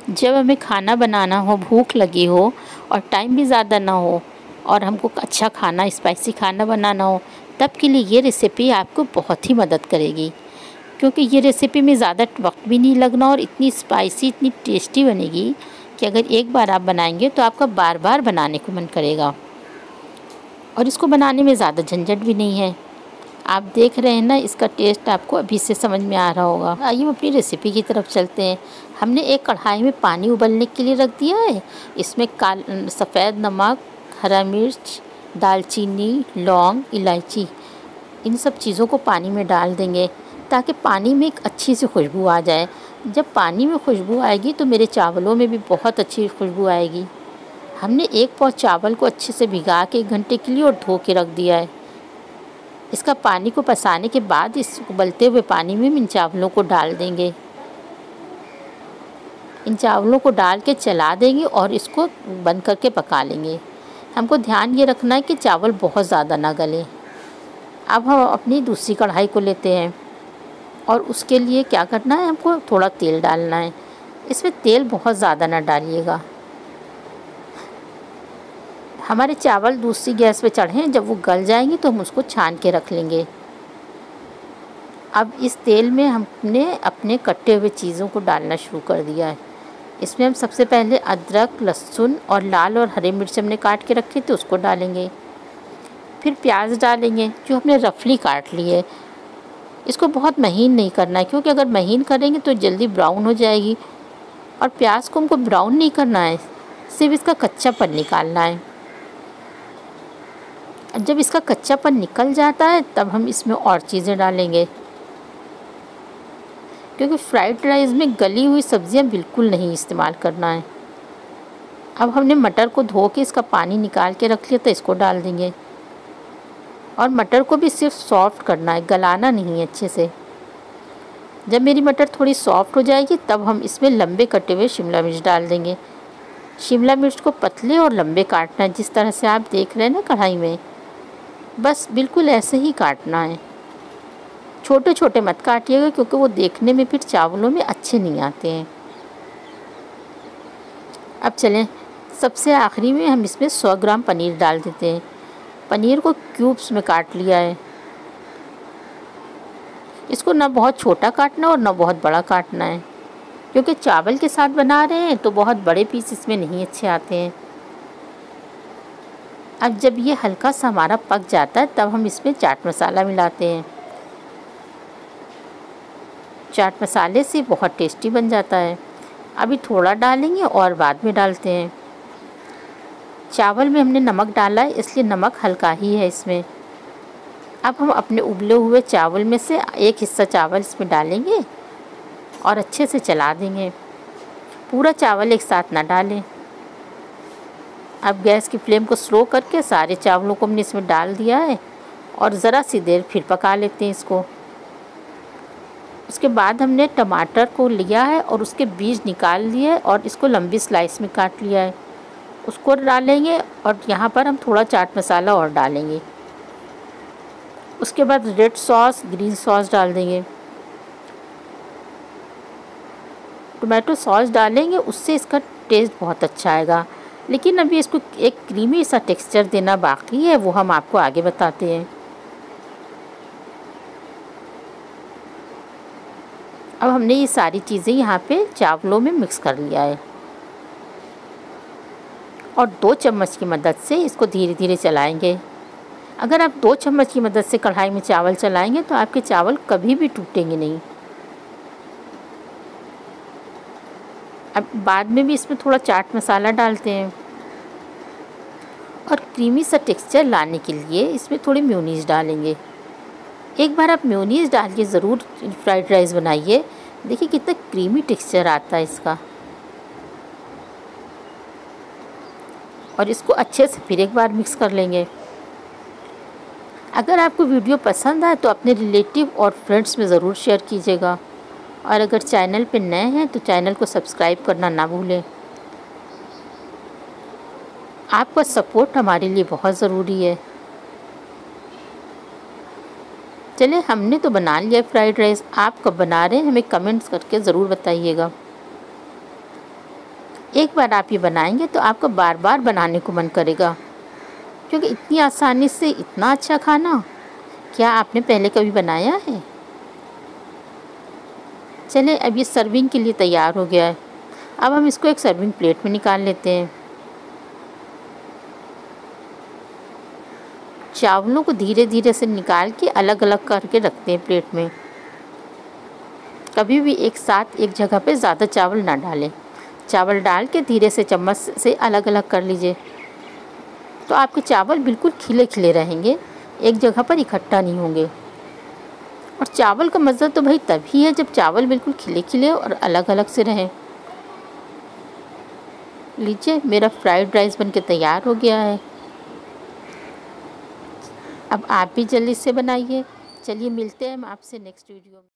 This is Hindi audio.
जब हमें खाना बनाना हो, भूख लगी हो और टाइम भी ज़्यादा ना हो और हमको अच्छा खाना, स्पाइसी खाना बनाना हो, तब के लिए ये रेसिपी आपको बहुत ही मदद करेगी। क्योंकि ये रेसिपी में ज़्यादा वक्त भी नहीं लगना और इतनी स्पाइसी, इतनी टेस्टी बनेगी कि अगर एक बार आप बनाएंगे तो आपका बार बार बनाने को मन करेगा। और इसको बनाने में ज़्यादा झंझट भी नहीं है। आप देख रहे हैं ना, इसका टेस्ट आपको अभी से समझ में आ रहा होगा। आइए हम अपनी रेसिपी की तरफ चलते हैं। हमने एक कढ़ाई में पानी उबलने के लिए रख दिया है। इसमें सफ़ेद नमक, हरा मिर्च, दालचीनी, लौंग, इलायची, इन सब चीज़ों को पानी में डाल देंगे ताकि पानी में एक अच्छी सी खुशबू आ जाए। जब पानी में खुशबू आएगी तो मेरे चावलों में भी बहुत अच्छी खुशबू आएगी। हमने एक पौ चावल को अच्छे से भिगा के 1 घंटे के लिए और धो के रख दिया है। इसका पानी को पसाने के बाद इस उबलते हुए पानी में इन चावलों को डाल देंगे। इन चावलों को डाल के चला देंगे और इसको बंद करके पका लेंगे। हमको ध्यान ये रखना है कि चावल बहुत ज़्यादा ना गले। अब हम अपनी दूसरी कढ़ाई को लेते हैं और उसके लिए क्या करना है, हमको थोड़ा तेल डालना है। इसमें तेल बहुत ज़्यादा ना डालिएगा। हमारे चावल दूसरी गैस पे चढ़े, जब वो गल जाएंगे तो हम उसको छान के रख लेंगे। अब इस तेल में हमने अपने कटे हुए चीज़ों को डालना शुरू कर दिया है। इसमें हम सबसे पहले अदरक, लहसुन और लाल और हरी मिर्च हमने काट के रखे थे उसको डालेंगे। फिर प्याज डालेंगे जो हमने रफली काट लिए। इसको बहुत महीन नहीं करना है क्योंकि अगर महीन करेंगे तो जल्दी ब्राउन हो जाएगी। और प्याज को हमको ब्राउन नहीं करना है, सिर्फ इसका कच्चापन निकालना है। जब इसका कच्चापन निकल जाता है तब हम इसमें और चीज़ें डालेंगे, क्योंकि फ्राइड राइस में गली हुई सब्जियां बिल्कुल नहीं इस्तेमाल करना है। अब हमने मटर को धो के इसका पानी निकाल के रख लिया तो इसको डाल देंगे। और मटर को भी सिर्फ सॉफ्ट करना है, गलाना नहीं है अच्छे से। जब मेरी मटर थोड़ी सॉफ्ट हो जाएगी तब हम इसमें लंबे कटे हुए शिमला मिर्च डाल देंगे। शिमला मिर्च को पतले और लंबे काटना है, जिस तरह से आप देख रहे हैं ना कढ़ाई में, बस बिल्कुल ऐसे ही काटना है। छोटे छोटे मत काटिएगा क्योंकि वो देखने में फिर चावलों में अच्छे नहीं आते हैं। अब चलें, सबसे आखिरी में हम इसमें 100 ग्राम पनीर डाल देते हैं। पनीर को क्यूब्स में काट लिया है। इसको ना बहुत छोटा काटना और ना बहुत बड़ा काटना है, क्योंकि चावल के साथ बना रहे हैं तो बहुत बड़े पीस इसमें नहीं अच्छे आते हैं। अब जब ये हल्का सा हमारा पक जाता है तब हम इसमें चाट मसाला मिलाते हैं। चाट मसाले से बहुत टेस्टी बन जाता है। अभी थोड़ा डालेंगे और बाद में डालते हैं। चावल में हमने नमक डाला है इसलिए नमक हल्का ही है इसमें। अब हम अपने उबले हुए चावल में से एक हिस्सा चावल इसमें डालेंगे और अच्छे से चला देंगे। पूरा चावल एक साथ ना डालें। अब गैस की फ्लेम को स्लो करके सारे चावलों को हमने इसमें डाल दिया है और ज़रा सी देर फिर पका लेते हैं इसको। उसके बाद हमने टमाटर को लिया है और उसके बीज निकाल लिए और इसको लंबी स्लाइस में काट लिया है, उसको डालेंगे। और यहाँ पर हम थोड़ा चाट मसाला और डालेंगे। उसके बाद रेड सॉस, ग्रीन सॉस डाल देंगे। टोमेटो सॉस डालेंगे, उससे इसका टेस्ट बहुत अच्छा आएगा। लेकिन अभी इसको एक क्रीमी सा टेक्सचर देना बाकी है, वो हम आपको आगे बताते हैं। अब हमने ये सारी चीज़ें यहाँ पे चावलों में मिक्स कर लिया है और 2 चम्मच की मदद से इसको धीरे धीरे चलाएंगे। अगर आप 2 चम्मच की मदद से कढ़ाई में चावल चलाएंगे तो आपके चावल कभी भी टूटेंगे नहीं। अब बाद में भी इसमें थोड़ा चाट मसाला डालते हैं और क्रीमी सा टेक्सचर लाने के लिए इसमें थोड़ी मेयोनीज़ डालेंगे। एक बार आप मेयोनीज़ डाल के ज़रूर फ्राइड राइस बनाइए, देखिए कितना क्रीमी टेक्सचर आता है इसका। और इसको अच्छे से फिर एक बार मिक्स कर लेंगे। अगर आपको वीडियो पसंद आए तो अपने रिलेटिव और फ्रेंड्स में ज़रूर शेयर कीजिएगा। और अगर चैनल पे नए हैं तो चैनल को सब्सक्राइब करना ना भूलें। आपका सपोर्ट हमारे लिए बहुत ज़रूरी है। चलिए, हमने तो बना लिया फ्राइड राइस। आप कब बना रहे हैं हमें कमेंट्स करके ज़रूर बताइएगा। एक बार आप ये बनाएंगे तो आपको बार बार बनाने को मन करेगा, क्योंकि इतनी आसानी से इतना अच्छा खाना क्या आपने पहले कभी बनाया है। चलिए अब ये सर्विंग के लिए तैयार हो गया है। अब हम इसको एक सर्विंग प्लेट में निकाल लेते हैं। चावलों को धीरे धीरे से निकाल के अलग अलग करके रखते हैं प्लेट में। कभी भी एक साथ एक जगह पे ज़्यादा चावल ना डालें। चावल डाल के धीरे से चम्मच से अलग अलग कर लीजिए, तो आपके चावल बिल्कुल खिले खिले रहेंगे, एक जगह पर इकट्ठा नहीं होंगे। और चावल का मज़ा तो भाई तभी है जब चावल बिल्कुल खिले खिले और अलग अलग से रहें। लीजिए मेरा फ्राइड राइस बनके तैयार हो गया है। अब आप भी जल्दी से बनाइए। चलिए मिलते हैं हम आपसे नेक्स्ट वीडियो में।